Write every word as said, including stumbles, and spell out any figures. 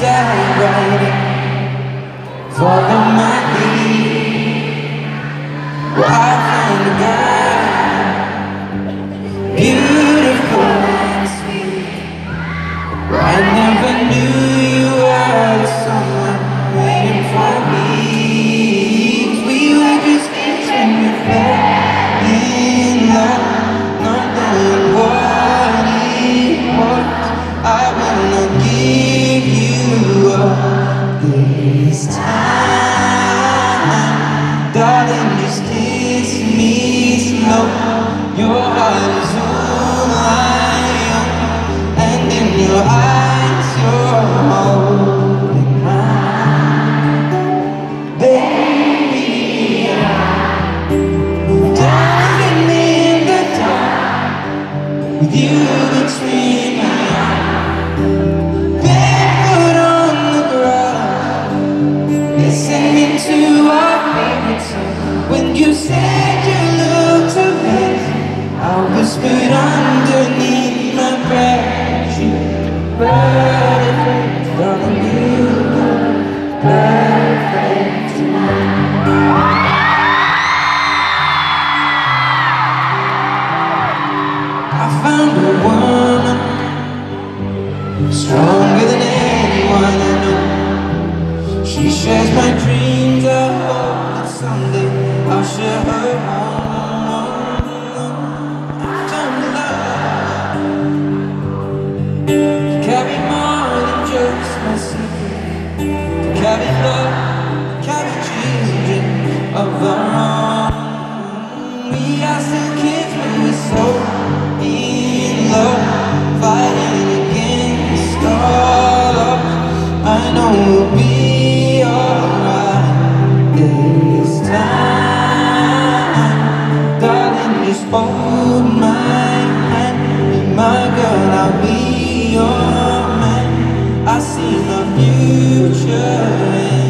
start writing. Follow my lead. Well, I found a girl, beautiful and sweet. Well, I never knew you were the someone waiting for me. We were just kids when we fell in love, not knowing what it was. I wanna give you up this time, darling, just kiss me slow. Your heart is all I own, and in your eyes you're holding mine. Baby, don't leave me in the dark with you between my arms, barefoot on the ground, listening to our favorite song. When you said you looked amazing, I whispered underneath my breath, you perfect, darling, you look perfect tonight. I found a woman stronger than anyone I know. She shares my dreams. I hope that someday I'll share her home. I've done love to carry more than just my secret, to carry love, carry children of our own. We are still kids, but we're so in love, fighting against all odds. I know we'll be alright this time. Darling, just hold my hand, be my girl, I'll be your man. I see my future.